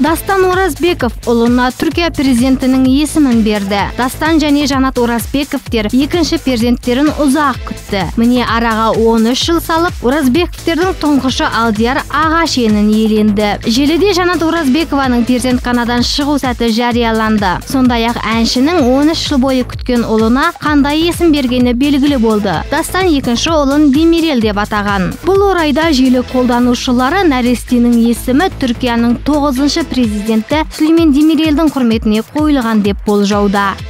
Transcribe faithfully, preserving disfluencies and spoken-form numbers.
Дастан Оразбеков ұлына Түркия президентінің есімін берді. Дастан және Жанат Оразбековтер екінші перзенттерін ұзақ күтті. Міне араға он үш жыл салып, Оразбековтердің тұңғышы Алдияр Ағашенін иеленді. Желіде Жанат Оразбекованың перзентханадан шығу сәті жарияланды. Сондай-ақ әншінің он үш жыл бойы күткен ұлына қандай есім бергені белгілі болды. Дастан екінші ұлын Демирел деп атаған. Бұл орайда желі қолданушылары нәрестенің есімі Түркияның тоғызыншы президенті Сүлеймен Демирелдің құрметіне қойылған деп болжауда.